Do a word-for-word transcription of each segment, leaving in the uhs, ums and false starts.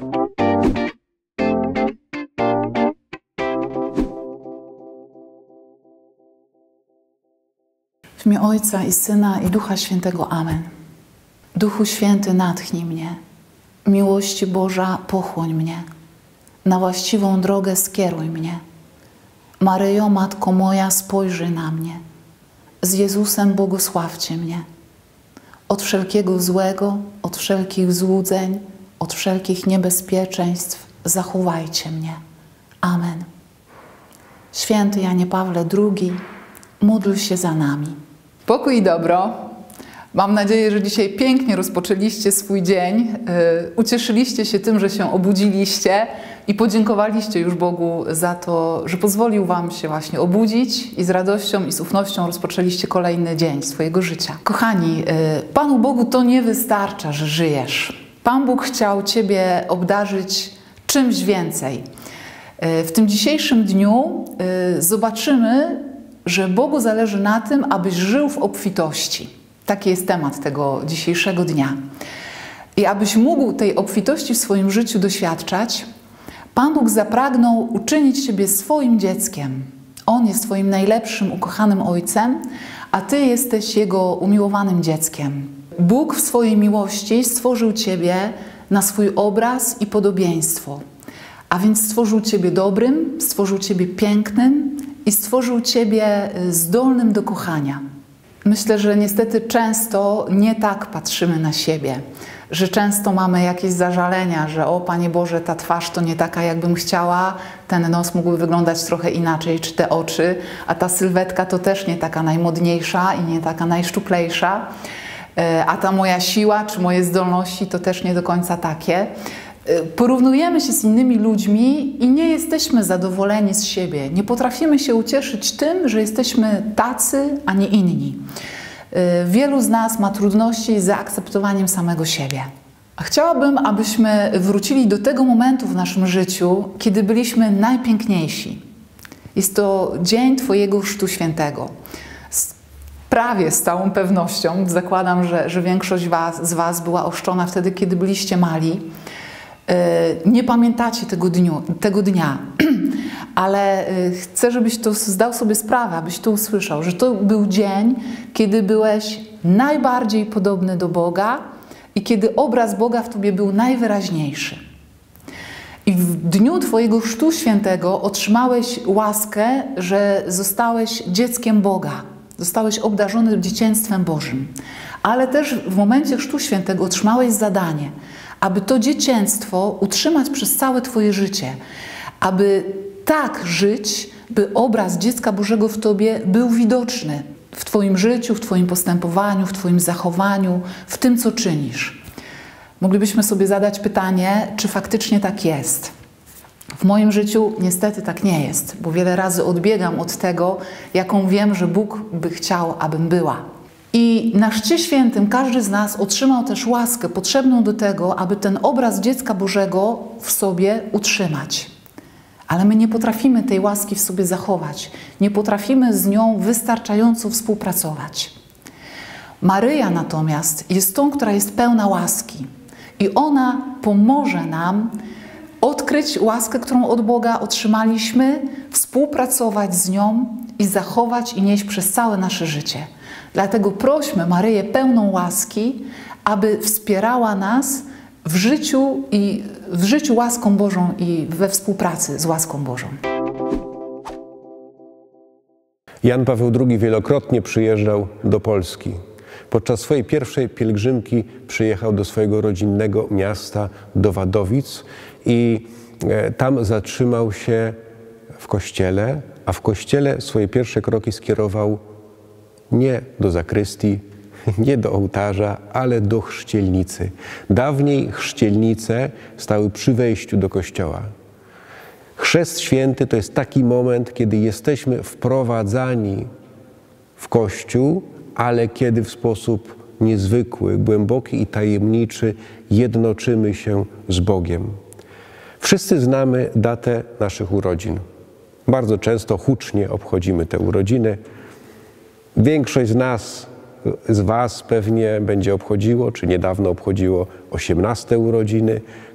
W imię Ojca i Syna i Ducha Świętego. Amen. Duchu Święty, natchnij mnie. Miłości Boża, pochłoń mnie. Na właściwą drogę skieruj mnie. Maryjo, Matko moja, spojrzyj na mnie. Z Jezusem błogosławcie mnie. Od wszelkiego złego, od wszelkich złudzeń, od wszelkich niebezpieczeństw zachowajcie mnie. Amen. Święty Janie Pawle drugi, módl się za nami. Pokój i dobro. Mam nadzieję, że dzisiaj pięknie rozpoczęliście swój dzień, yy, ucieszyliście się tym, że się obudziliście i podziękowaliście już Bogu za to, że pozwolił Wam się właśnie obudzić i z radością i z ufnością rozpoczęliście kolejny dzień swojego życia. Kochani, yy, Panu Bogu to nie wystarcza, że żyjesz. Pan Bóg chciał Ciebie obdarzyć czymś więcej. Yy, w tym dzisiejszym dniu yy, zobaczymy, że Bogu zależy na tym, abyś żył w obfitości. Taki jest temat tego dzisiejszego dnia. I abyś mógł tej obfitości w swoim życiu doświadczać, Pan Bóg zapragnął uczynić Ciebie swoim dzieckiem. On jest Twoim najlepszym, ukochanym Ojcem, a Ty jesteś Jego umiłowanym dzieckiem. Bóg w swojej miłości stworzył Ciebie na swój obraz i podobieństwo. A więc stworzył Ciebie dobrym, stworzył Ciebie pięknym i stworzył Ciebie zdolnym do kochania. Myślę, że niestety często nie tak patrzymy na siebie, że często mamy jakieś zażalenia, że o Panie Boże, ta twarz to nie taka, jakbym chciała, ten nos mógłby wyglądać trochę inaczej, czy te oczy, a ta sylwetka to też nie taka najmodniejsza i nie taka najszczuplejsza, a ta moja siła, czy moje zdolności to też nie do końca takie. Porównujemy się z innymi ludźmi i nie jesteśmy zadowoleni z siebie. Nie potrafimy się ucieszyć tym, że jesteśmy tacy, a nie inni. Wielu z nas ma trudności z zaakceptowaniem samego siebie. Chciałabym, abyśmy wrócili do tego momentu w naszym życiu, kiedy byliśmy najpiękniejsi. Jest to dzień Twojego Chrztu Świętego. Prawie z całą pewnością, zakładam, że, że większość was, z Was była ochrzczona wtedy, kiedy byliście mali. Nie pamiętacie tego, dniu, tego dnia, ale chcę, żebyś to zdał sobie sprawę, abyś to usłyszał, że to był dzień, kiedy byłeś najbardziej podobny do Boga i kiedy obraz Boga w Tobie był najwyraźniejszy. I w dniu Twojego Chrztu Świętego otrzymałeś łaskę, że zostałeś dzieckiem Boga, zostałeś obdarzony dzieciństwem Bożym, ale też w momencie Chrztu Świętego otrzymałeś zadanie, aby to dzieciństwo utrzymać przez całe Twoje życie, aby tak żyć, by obraz dziecka Bożego w Tobie był widoczny w Twoim życiu, w Twoim postępowaniu, w Twoim zachowaniu, w tym, co czynisz. Moglibyśmy sobie zadać pytanie, czy faktycznie tak jest. W moim życiu niestety tak nie jest, bo wiele razy odbiegam od tego, jaką wiem, że Bóg by chciał, abym była. I na Chrzcie Świętym każdy z nas otrzymał też łaskę potrzebną do tego, aby ten obraz dziecka Bożego w sobie utrzymać. Ale my nie potrafimy tej łaski w sobie zachować. Nie potrafimy z nią wystarczająco współpracować. Maryja natomiast jest tą, która jest pełna łaski. I ona pomoże nam odkryć łaskę, którą od Boga otrzymaliśmy, współpracować z nią i zachować i nieść przez całe nasze życie. Dlatego prośmy Maryję pełną łaski, aby wspierała nas w życiu i w życiu łaską Bożą i we współpracy z łaską Bożą. Jan Paweł drugi wielokrotnie przyjeżdżał do Polski. Podczas swojej pierwszej pielgrzymki przyjechał do swojego rodzinnego miasta, do Wadowic i tam zatrzymał się w kościele, a w kościele swoje pierwsze kroki skierował nie do zakrystii, nie do ołtarza, ale do chrzcielnicy. Dawniej chrzcielnice stały przy wejściu do kościoła. Chrzest święty to jest taki moment, kiedy jesteśmy wprowadzani w Kościół, ale kiedy w sposób niezwykły, głęboki i tajemniczy jednoczymy się z Bogiem. Wszyscy znamy datę naszych urodzin. Bardzo często hucznie obchodzimy te urodziny. Większość z nas, z Was pewnie będzie obchodziło, czy niedawno obchodziło osiemnaste urodziny.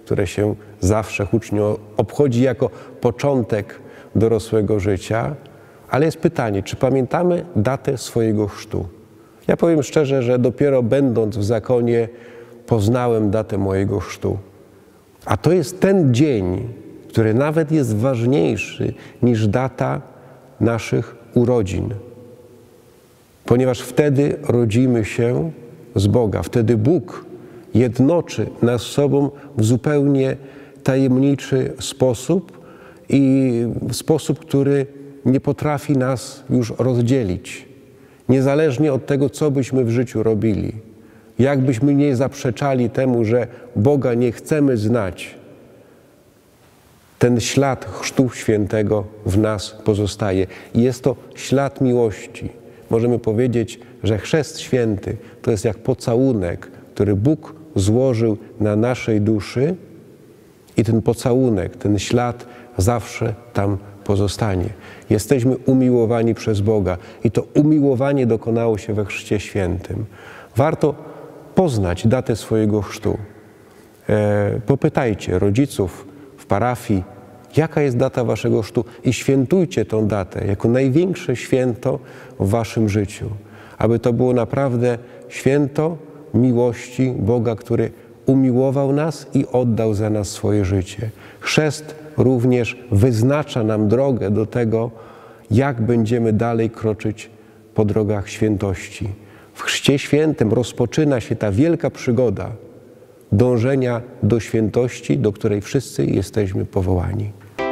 które się zawsze hucznie obchodzi jako początek dorosłego życia. Ale jest pytanie, czy pamiętamy datę swojego chrztu? Ja powiem szczerze, że dopiero będąc w zakonie poznałem datę mojego chrztu. A to jest ten dzień, który nawet jest ważniejszy niż data naszych urodzin. Ponieważ wtedy rodzimy się z Boga. Wtedy Bóg jednoczy nas z sobą w zupełnie tajemniczy sposób i w sposób, który nie potrafi nas już rozdzielić. Niezależnie od tego, co byśmy w życiu robili. Jakbyśmy nie zaprzeczali temu, że Boga nie chcemy znać, ten ślad Chrztu Świętego w nas pozostaje. I jest to ślad miłości. Możemy powiedzieć, że Chrzest Święty to jest jak pocałunek, który Bóg złożył na naszej duszy i ten pocałunek, ten ślad zawsze tam pozostanie. Jesteśmy umiłowani przez Boga i to umiłowanie dokonało się we Chrzcie Świętym. Warto poznać datę swojego chrztu. E, popytajcie rodziców w parafii, jaka jest data waszego chrztu i świętujcie tą datę jako największe święto w waszym życiu. Aby to było naprawdę święto miłości Boga, który umiłował nas i oddał za nas swoje życie. Chrzest również wyznacza nam drogę do tego, jak będziemy dalej kroczyć po drogach świętości. W Chrzcie Świętym rozpoczyna się ta wielka przygoda dążenia do świętości, do której wszyscy jesteśmy powołani.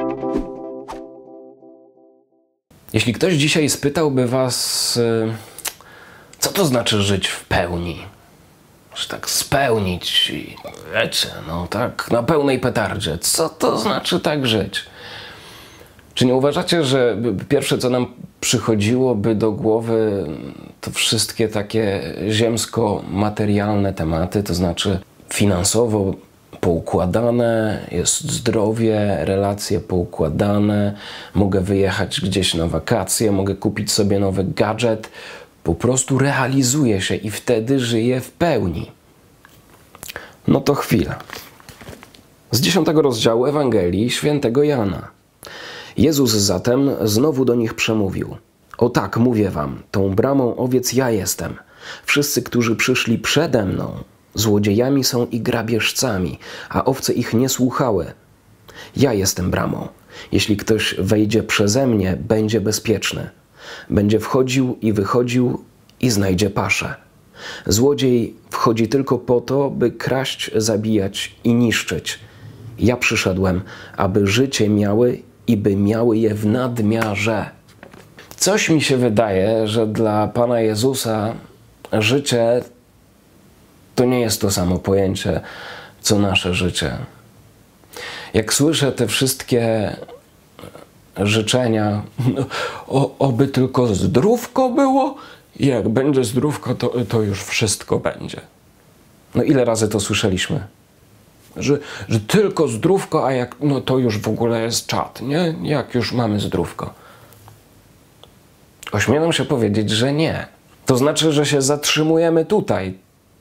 Jeśli ktoś dzisiaj spytałby was, co to znaczy żyć w pełni? Że tak spełnić i wiecie, no tak na pełnej petardzie. Co to znaczy tak żyć? Czy nie uważacie, że pierwsze, co nam przychodziłoby do głowy, to wszystkie takie ziemsko-materialne tematy, to znaczy finansowo poukładane, jest zdrowie, relacje poukładane, mogę wyjechać gdzieś na wakacje, mogę kupić sobie nowy gadżet, po prostu realizuję się i wtedy żyję w pełni. No to chwila. Z dziesiątego rozdziału Ewangelii Świętego Jana. Jezus zatem znowu do nich przemówił. O tak, mówię wam, tą bramą owiec ja jestem. Wszyscy, którzy przyszli przede mną, złodziejami są i grabieżcami, a owce ich nie słuchały. Ja jestem bramą. Jeśli ktoś wejdzie przeze mnie, będzie bezpieczny. Będzie wchodził i wychodził i znajdzie paszę. Złodziej wchodzi tylko po to, by kraść, zabijać i niszczyć. Ja przyszedłem, aby życie miały i by miały je w nadmiarze. Coś mi się wydaje, że dla Pana Jezusa życie to nie jest to samo pojęcie, co nasze życie. Jak słyszę te wszystkie życzenia, no, o, oby tylko zdrówko było, i jak będzie zdrówko, to, to już wszystko będzie. No ile razy to słyszeliśmy? Że, że tylko zdrówko, a jak, no to już w ogóle jest czad, nie? Jak już mamy zdrówko. Ośmielam się powiedzieć, że nie. To znaczy, że się zatrzymujemy tutaj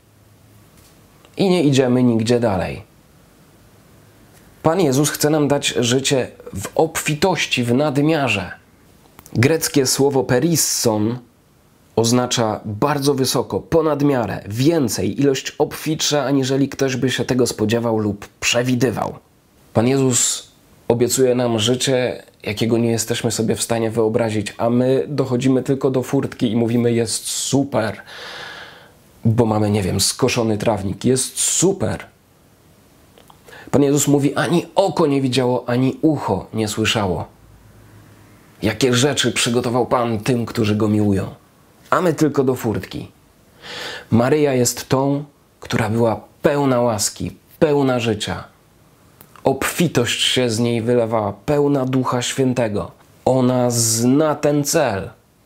i nie idziemy nigdzie dalej. Pan Jezus chce nam dać życie w obfitości, w nadmiarze. Greckie słowo perisson oznacza bardzo wysoko, ponad miarę, więcej, ilość obfitsza, aniżeli ktoś by się tego spodziewał lub przewidywał. Pan Jezus obiecuje nam życie, jakiego nie jesteśmy sobie w stanie wyobrazić, a my dochodzimy tylko do furtki i mówimy, jest super, bo mamy, nie wiem, skoszony trawnik, jest super. Pan Jezus mówi, ani oko nie widziało, ani ucho nie słyszało. Jakie rzeczy przygotował Pan tym, którzy Go miłują. A my tylko do furtki. Maryja jest tą, która była pełna łaski, pełna życia. Obfitość się z niej wylewała, pełna Ducha Świętego. Ona zna ten cel.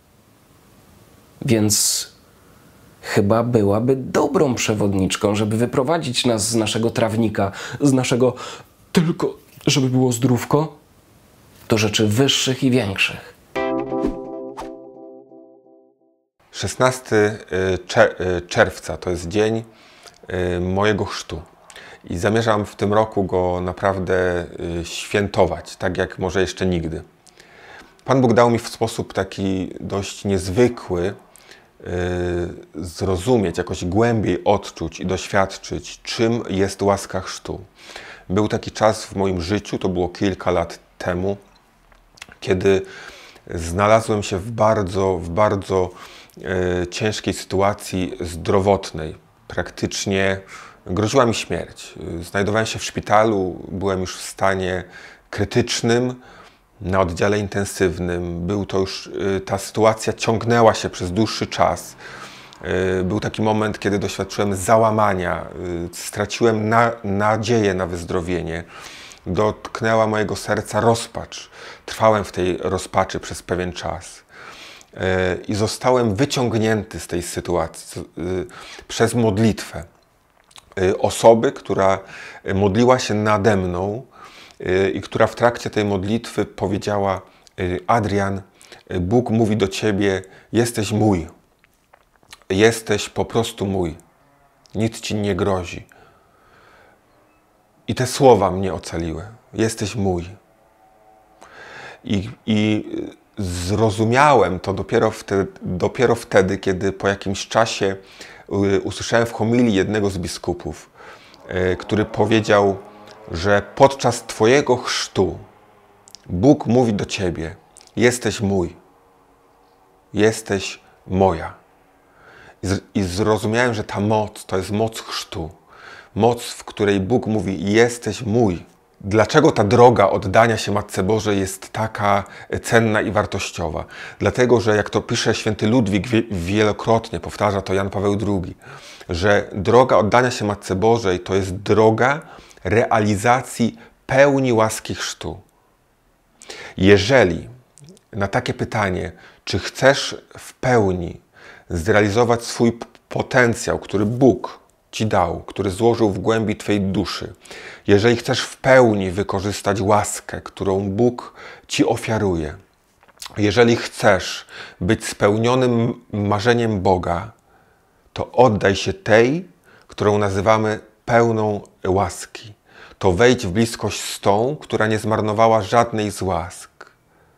Więc chyba byłaby dobrą przewodniczką, żeby wyprowadzić nas z naszego trawnika, z naszego tylko, żeby było zdrówko, do rzeczy wyższych i większych. szesnastego czerwca to jest dzień mojego chrztu. i zamierzam w tym roku go naprawdę świętować, tak jak może jeszcze nigdy. Pan Bóg dał mi w sposób taki dość niezwykły zrozumieć, jakoś głębiej odczuć i doświadczyć, czym jest łaska chrztu. Był taki czas w moim życiu, to było kilka lat temu, kiedy znalazłem się w bardzo, w bardzo e, ciężkiej sytuacji zdrowotnej. Praktycznie groziła mi śmierć. Znajdowałem się w szpitalu, byłem już w stanie krytycznym, na oddziale intensywnym. Był to już, e, ta sytuacja ciągnęła się przez dłuższy czas. E, był taki moment, kiedy doświadczyłem załamania, e, straciłem na, nadzieję na wyzdrowienie. Dotknęła mojego serca rozpacz. Trwałem w tej rozpaczy przez pewien czas yy, i zostałem wyciągnięty z tej sytuacji yy, przez modlitwę yy, osoby, która modliła się nade mną yy, i która w trakcie tej modlitwy powiedziała: yy, Adrian, yy, Bóg mówi do ciebie, jesteś mój, jesteś po prostu mój, nic ci nie grozi. I te słowa mnie ocaliły. Jesteś mój. I, i zrozumiałem to dopiero wtedy, dopiero wtedy, kiedy po jakimś czasie usłyszałem w homilii jednego z biskupów, który powiedział, że podczas Twojego chrztu Bóg mówi do Ciebie: jesteś mój. Jesteś moja. I, i zrozumiałem, że ta moc to jest moc chrztu. Moc, w której Bóg mówi: jesteś mój. Dlaczego ta droga oddania się Matce Bożej jest taka cenna i wartościowa? Dlatego, że jak to pisze święty Ludwik wielokrotnie, powtarza to Jan Paweł drugi, że droga oddania się Matce Bożej to jest droga realizacji pełni łaski chrztu. Jeżeli na takie pytanie, czy chcesz w pełni zrealizować swój potencjał, który Bóg Ci dał, który złożył w głębi Twojej duszy, jeżeli chcesz w pełni wykorzystać łaskę, którą Bóg Ci ofiaruje, jeżeli chcesz być spełnionym marzeniem Boga, to oddaj się tej, którą nazywamy pełną łaski. To wejdź w bliskość z tą, która nie zmarnowała żadnej z łask.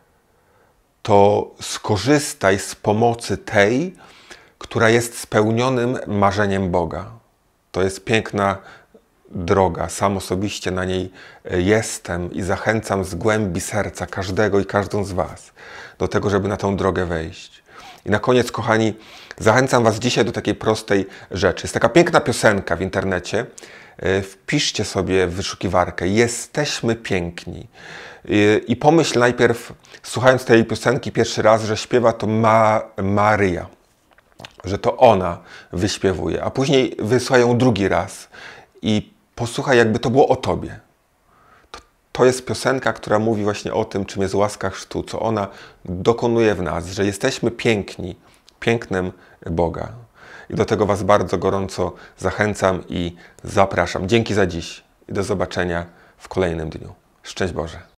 To skorzystaj z pomocy tej, która jest spełnionym marzeniem Boga. To jest piękna droga. Sam osobiście na niej jestem i zachęcam z głębi serca każdego i każdą z Was do tego, żeby na tą drogę wejść. I na koniec, kochani, zachęcam Was dzisiaj do takiej prostej rzeczy. Jest taka piękna piosenka w internecie. Wpiszcie sobie w wyszukiwarkę: jesteśmy piękni. I pomyśl najpierw, słuchając tej piosenki pierwszy raz, że śpiewa to Ma Maryja. Że to ona wyśpiewuje, a później wysłuchaj ją drugi raz i posłuchaj, jakby to było o Tobie. To, to jest piosenka, która mówi właśnie o tym, czym jest łaska chrztu, co ona dokonuje w nas, że jesteśmy piękni, pięknem Boga. I do tego Was bardzo gorąco zachęcam i zapraszam. Dzięki za dziś i do zobaczenia w kolejnym dniu. Szczęść Boże.